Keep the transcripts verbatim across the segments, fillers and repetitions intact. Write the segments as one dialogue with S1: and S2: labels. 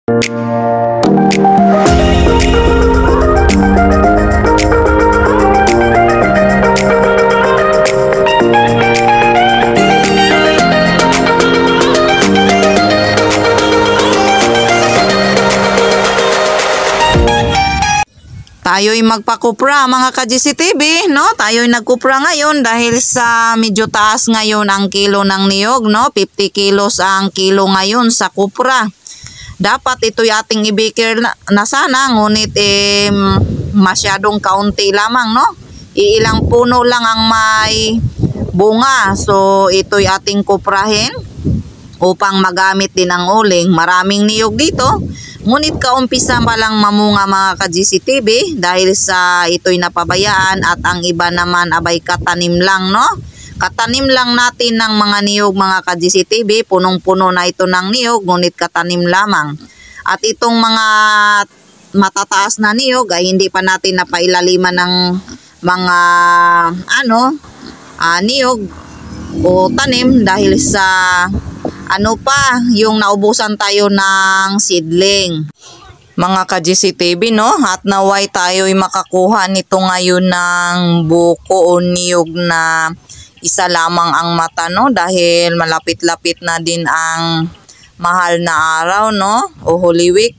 S1: Tayo'y magpakupra mga ka-G C T V, no? Tayo'y nagkupra ngayon dahil sa medyo taas ngayon ang kilo ng niyog, no? fifty kilos ang kilo ngayon sa kupra. Dapat ito'y ating ibikir na, na sana, ngunit eh, masyadong kaunti lamang, no? Iilang puno lang ang may bunga. So ito'y ating kuprahin upang magamit din ang uling. Maraming niyog dito. Ngunit kaumpisa pa lang mamunga mga ka-G C T V dahil sa ito'y napabayaan at ang iba naman abay katanim lang, no? Katanim lang natin ng mga niyog mga ka-G C T V, punong-puno na ito ng niyog ngunit katanim lamang. At itong mga matataas na niyog ay hindi pa natin napailaliman ng mga ano, uh, niyog o tanim dahil sa ano pa, yung naubusan tayo ng seedling. Mga ka-G C T V, no? At naway tayo'y makakuha nito ngayon ng buko o niyog na isa lamang ang mata, no? Dahil malapit-lapit na din ang mahal na araw, no? O Holy Week.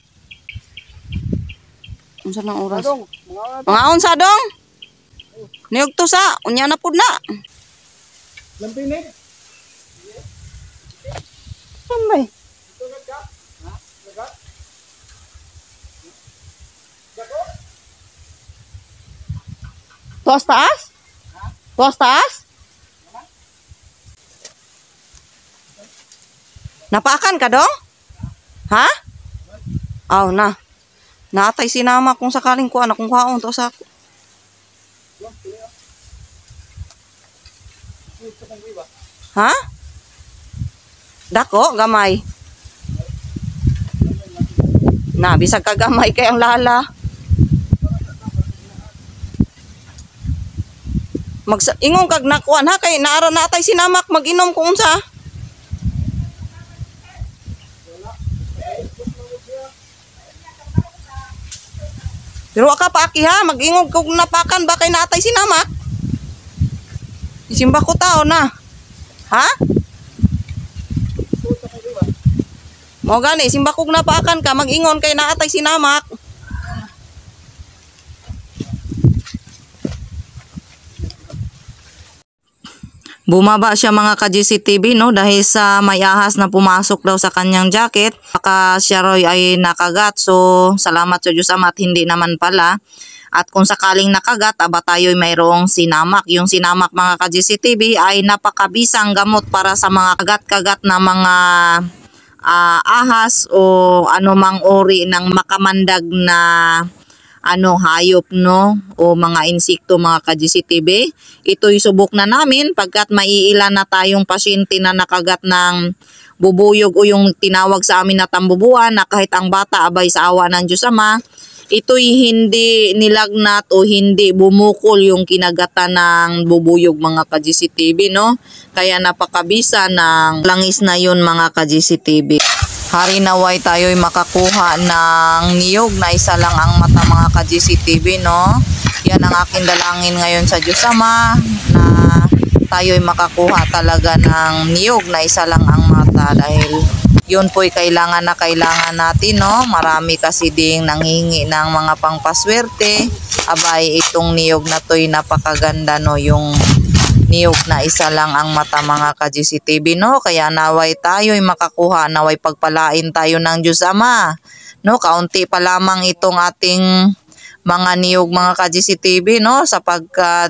S1: Unsa nang oras? Mga unsa dong? Niyog to sa, unya na pud na.
S2: Lampinig.
S1: Sambay. Tuas taas? Tuas taas? Napaakan ka dong? Ha? Aw na. Natay sinama kung sakaling kuha na kung kuhaon to sa ako. Ha? Dako, gamay. Na, bisag ka gamay kay ang lala. Magsa ingong kag nakuan ha kay naara natay sinamak mag-inom kung unsa. Pero ka pa aki ha, mag-ingog kog napakan ba kay natay sinamak? Isimba ko tao na. Ha? Mo gani, simbakog na paakan ka, mag-ingon kay naatay sinamak. Bumaba siya mga ka-G C T V, no? Dahil sa may ahas na pumasok daw sa kanyang jacket. Baka siya Roy ay nakagat. So, salamat sa Diyos Ama at hindi naman pala. At kung sakaling nakagat, aba tayo'y mayroong sinamak. Yung sinamak mga ka-G C T V ay napakabisang gamot para sa mga kagat-kagat na mga Uh, ahas o anumang uri ng makamandag na ano hayop, no, o mga insekto mga ka-G C T V. Ito'y subok na namin pagkat maiilan na tayong pasyente na nakagat ng bubuyog o yung tinawag sa amin na tambubuan na kahit ang bata abay sa awa ng Diyos Ama, ito'y hindi nilagnat o hindi bumukol yung kinagatan ng bubuyog mga ka-G C T V, no? Kaya napakabisa ng langis na yun mga ka-G C T V. Hari naway tayo'y makakuha ng niyog na isa lang ang mata mga ka-G C T V, no? Yan ang aking dalangin ngayon sa Diyos Ama na tayo'y makakuha talaga ng niyog na isa lang ang mata dahil yun po'y kailangan na kailangan natin, no? Marami kasi ding nanghingi ng mga pangpaswerte. Abay, itong niyog na to'y napakaganda, no? Yung niyog na isa lang ang mata mga ka-G C T V, no? Kaya naway tayo'y makakuha, naway pagpalain tayo ng Diyos Ama, no? Kaunti pa lamang itong ating mga niyog mga ka-G C T V, no? Sapagkat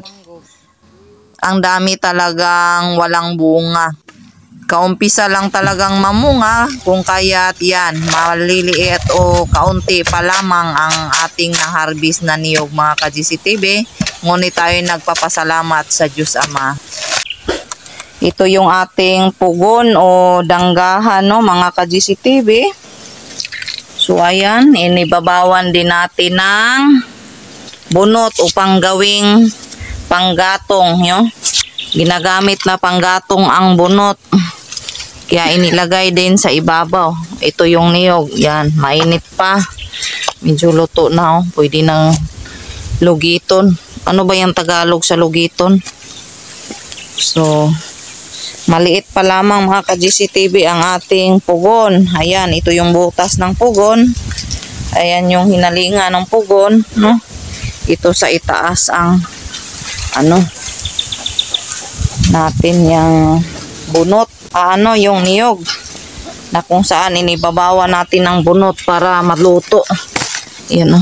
S1: ang dami talagang walang bunga. Kaumpisa lang talagang mamunga kung kaya't yan, maliliit o kaunti pa lamang ang ating na-harvest na niyog mga ka-G C T V. Ngunit tayo nagpapasalamat sa Diyos Ama. Ito yung ating pugon o danggahan, no, mga ka-G C T V. So ayan, inibabawan din natin ng bunot upang gawing panggatong, no? Ginagamit na panggatong ang bunot. Kaya inilagay din sa ibabaw. Ito yung niyog. Yan, mainit pa. Medyo luto na, oh. Pwede nang lugiton. Ano ba yung Tagalog sa lugiton? So, maliit pa lamang mga ka-G C T V ang ating pugon. Ayan, ito yung butas ng pugon. Ayan yung hinalinga ng pugon, no? Ito sa itaas ang ano natin yung bunot. Ah, ano yung niyog na kung saan inibabawa natin ng bunot para maluto. Ayan, no?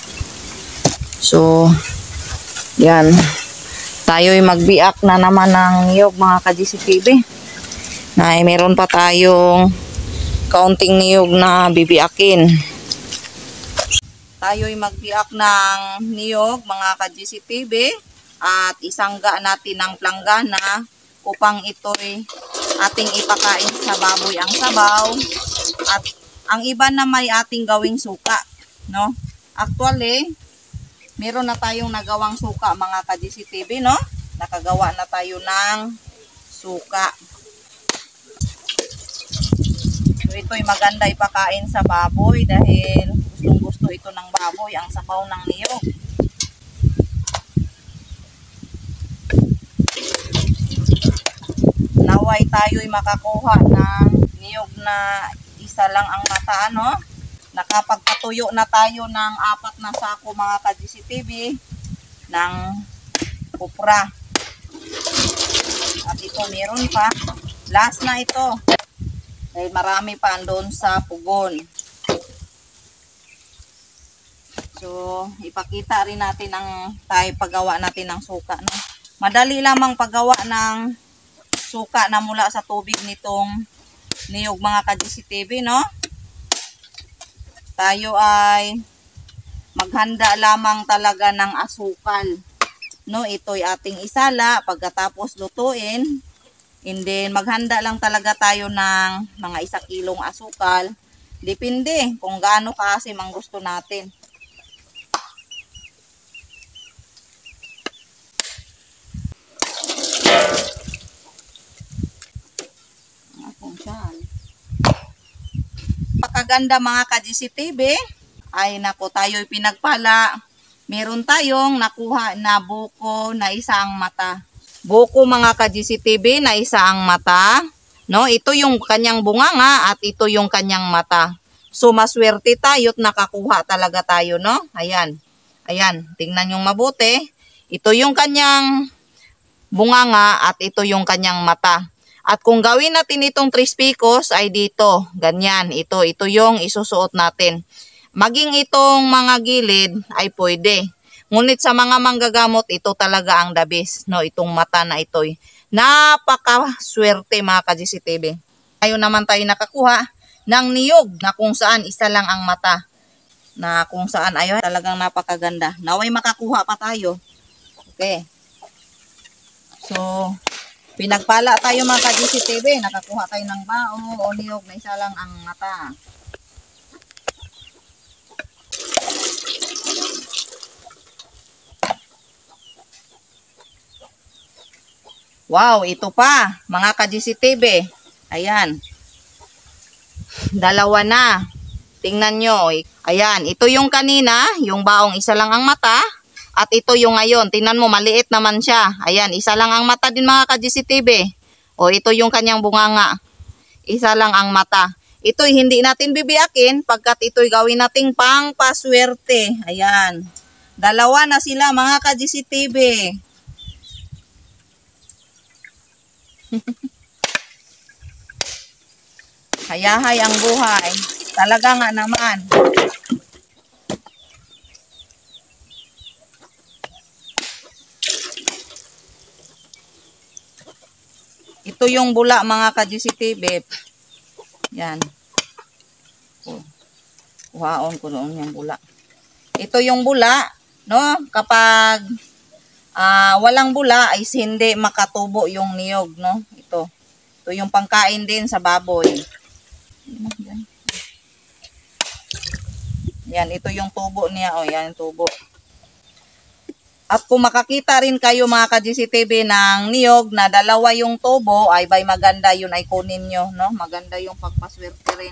S1: So, yan. Tayo'y magbiak na naman ng niyog mga ka-G C T V. Na eh, meron pa tayong kaunting niyog na bibiakin. Tayo'y magbiak ng niyog mga ka-G C T V at isangga natin ng planggana upang ito'y ating ipakain sa baboy ang sabaw. At ang iba na may ating gawing suka, no? Actually, meron na tayong nagawang suka mga ka-G C T V, no? Nakagawa na tayo ng suka. So, ito'y maganda ipakain sa baboy dahil gustong gusto ito ng baboy, ang sabaw ng niyog. Naway tayo'y makakuha ng niyog na isa lang ang mata, no? Nakapagpatuyo na tayo ng apat na sako mga ka-G C T V ng kupra. At ito meron pa. Last na ito. Dahil marami pa doon sa pugon. So, ipakita rin natin ang tayo paggawa natin ng suka, no? Madali lamang paggawa ng suka na mula sa tubig nitong niyog mga ka-G C T V, no? Tayo ay maghanda lamang talaga ng asukal, no? Ito'y ating isala pagkatapos lutuin. And then maghanda lang talaga tayo ng mga isa kilong asukal. Depende kung gaano kaasim ang gusto natin. Pakaganda mga ka-G C T V. Ay nako, tayo'y pinagpala. Meron tayong nakuha na buko na isang mata. Buko mga ka-G C T V na isang mata. No, ito yung kanyang bunganga at ito yung kanyang mata. So maswerte tayo't nakakuha talaga tayo, no? Ayan. Ayan, tingnan yung mabuti. Ito yung kanyang bunganga at ito yung kanyang mata. At kung gawin natin itong tres picos ay dito, ganyan, ito, ito yung isusuot natin. Maging itong mga gilid ay pwede. Ngunit sa mga manggagamot, ito talaga ang the best, no? Itong mata na ito'y napakaswerte mga ka-G C T V. Tayo naman tayo nakakuha ng niyog na kung saan isa lang ang mata. Na kung saan ay talagang napakaganda. Naway makakuha pa tayo. Okay. So, pinagpala tayo mga ka-G C T V, nakakuha tayo ng bao o niyog na isa lang ang mata. Wow, ito pa mga ka-G C T V. Ayan. Dalawa na. Tingnan nyo. Ayan, ito yung kanina, yung baong isa lang ang mata. At ito yung ngayon, tingnan mo, maliit naman siya. Ayan, isa lang ang mata din mga ka-G C T V. O, ito yung kanyang bunganga. Isa lang ang mata. Ito'y hindi natin bibiyakin pagkat ito'y gawin nating pang paswerte. Ayan. Dalawa na sila mga ka-G C T V. Hayahay ang buhay. Talaga nga naman. Ito yung bula mga ka-G C T V. Yan. Kuhaon ko noon yung bula. Ito yung bula, no? Kapag uh, walang bula ay hindi makatubo yung niyog, no? Ito. Ito yung pangkain din sa baboy. Yan, ito yung tubo niya. O, yan yung tubo. At kung makakita rin kayo mga ka-G C T V ng niyog na dalawa yung tubo, ay bay maganda yun ay kunin nyo, no? Maganda yung pagpaswerte rin.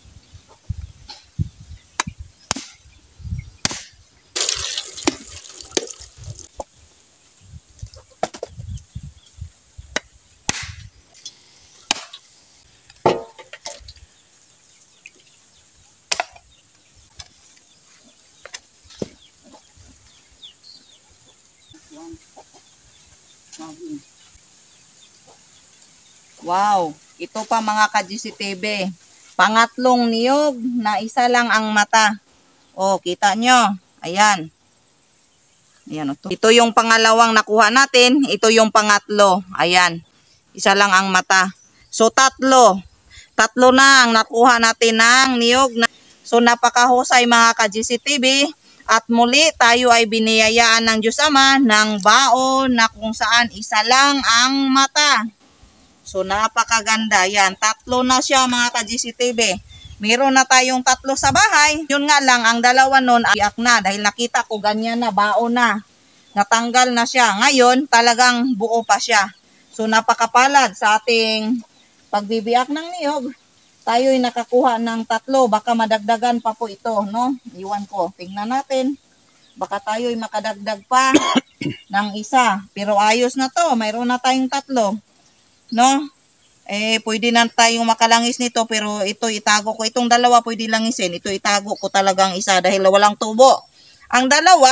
S1: Wow, ito pa mga ka-G C T V. Pangatlong niyog na isa lang ang mata. Oh, kita nyo. Ayan. Ayan, ito. Ito yung pangalawang nakuha natin. Ito yung pangatlo. Ayan. Isa lang ang mata. So, tatlo. Tatlo na ang nakuha natin ng niyog. Na so, napakahusay mga ka-G C T V. At muli, tayo ay biniyayaan ng Diyos Ama ng baon na kung saan isa lang ang mata. So, napakaganda. Yan. Tatlo na siya mga ka-G C T V. Meron na tayong tatlo sa bahay. Yun nga lang, ang dalawa nun ay iyak na. Dahil nakita ko ganyan na, baon na. Natanggal na siya. Ngayon, talagang buo pa siya. So, napakapalad sa ating pagbibiyak ng niyog. Tayo'y nakakuha ng tatlo. Baka madagdagan pa po ito, no? Iwan ko. Tingnan natin. Baka tayo'y makadagdag pa ng isa. Pero ayos na to. Mayroon na tayong tatlo. No? Eh, pwede na tayong makalangis nito, pero ito itago ko. Itong dalawa pwede langisin. Ito itago ko talagang isa dahil walang tubo. Ang dalawa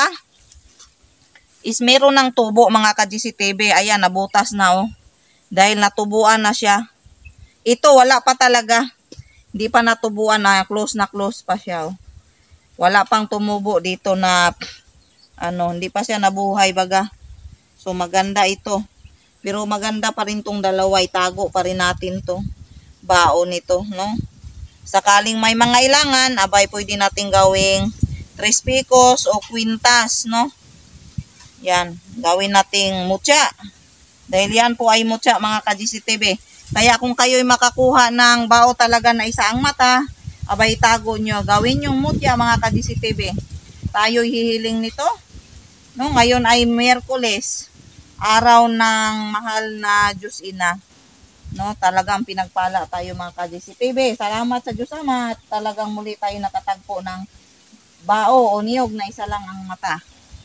S1: is meron ng tubo mga ka-G C T V. Ayan, nabutas na oh. Dahil natubuan na siya. Ito wala pa talaga. Hindi pa natubuan na. Close na close pa siya oh. Wala pang tumubo dito na ano, hindi pa siya nabuhay baga. So maganda ito. Pero maganda pa rin tong dalawa, itago pa rin natin to. Baon nito, no? Sakaling may mga ilangan, abay pwede natin gawing tres picos o kwintas, no? Yan, gawin nating mutya. Dahil yan po ay mutya mga ka-G C T V. Kaya kung kayo'y makakuha ng bao talaga na isa ang mata, abay itago nyo. Gawin yung mutya mga ka-G C T V. Tayo'y hihiling nito. No? Ngayon ay Miyerkules. Araw ng mahal na Diyos Ina. No, talagang pinagpala tayo mga ka-G C T V. Salamat sa Diyos Ama. Talagang muli tayo nakatagpo ng bao o niyog na isa lang ang mata.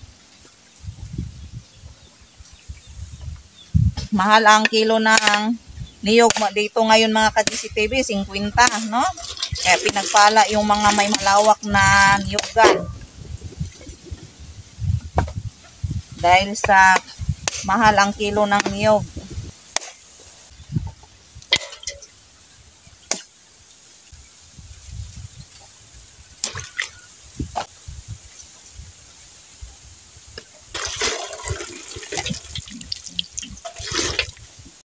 S1: Mahal ang kilo ng niyog dito ngayon mga ka-G C T V, fifty, no? Kaya pinagpala yung mga may malawak na niyogan. Dahil sa mahal ang kilo ng niyog.